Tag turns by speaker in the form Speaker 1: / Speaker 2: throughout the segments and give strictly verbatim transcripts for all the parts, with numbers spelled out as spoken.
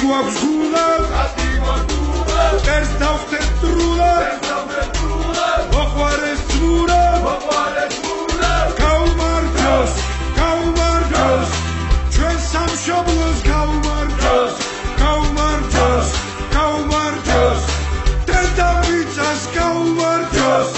Speaker 1: გვაქვს გულად, ერს დავხდეთ დრულად, მოყვარეს ძმურად, გაუმარჯოს, გაუმარჯოს, ჩვენ სამშობლოს გაუმარჯოს, გაუმარჯოს, გაუმარჯოს, დედამიწას გაუმარჯოს.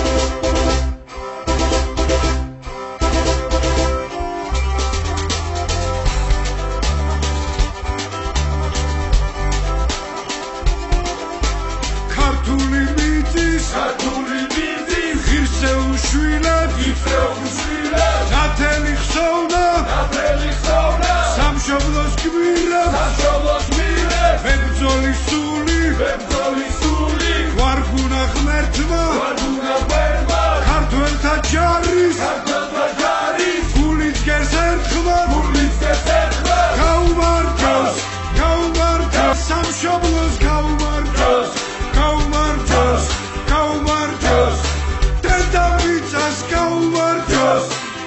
Speaker 1: ქართული მიწის, ქართული მიწის, ღირსე უშვილად, ღირსე უშვილად, ნათელი ხსოვნა, ნათელი ხსოვნა, სამშობლოს გმირებს, სამშობლოს გმირებს, მებრძოლის სული, მებრძოლის სული, გვარგუნა ღმერთმა, გვარგუნა ღმერთმა, ქართველთა ჯარის, ქართველთა ჯარის, გულით გერს ერთხმა, გულით გერს ერთხმა, გაუმარჯოს, გაუმარჯოს, სამშობლოს გაუმარჯოს. გაუმარჯოს, გაუმარჯოს, დედამიწას გაუმარჯოს.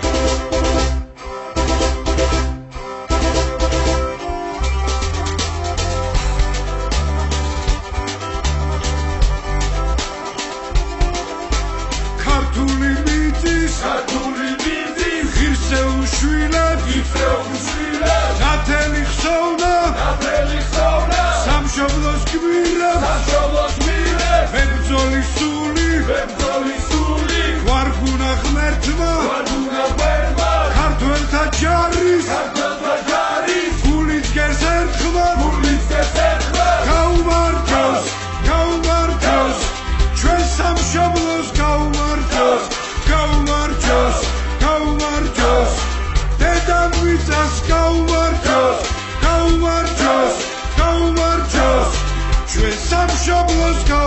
Speaker 1: ქართული მიწის, ქართული მიწის, ღირსე უშვილად, ღირსე უშვილად, ნათელი ხსოვნა, ნათელი ხსოვნა, სამშობლოს გმირებს, სამშობლოს გმირებს, მებრძოლის სული, მებრძოლის სული, გვარგუნა ღმერთმა, გვარგუნა ღმერთმა, ქართველთა ჯარის, ქართველთა ჯარის, გულით გერს ერთხმა, გულით გერს ერთხმა, გაუმარჯოს, გაუმარჯოს, ჩვენ სამშობლოს გაუმარჯოს, გაუმარჯოს, გაუმარჯოს, დედამიწას გაუმარჯოს, გაუმარჯოს, გაუმარჯოს, ჩვენ სამშობლოს გაუმარჯოს.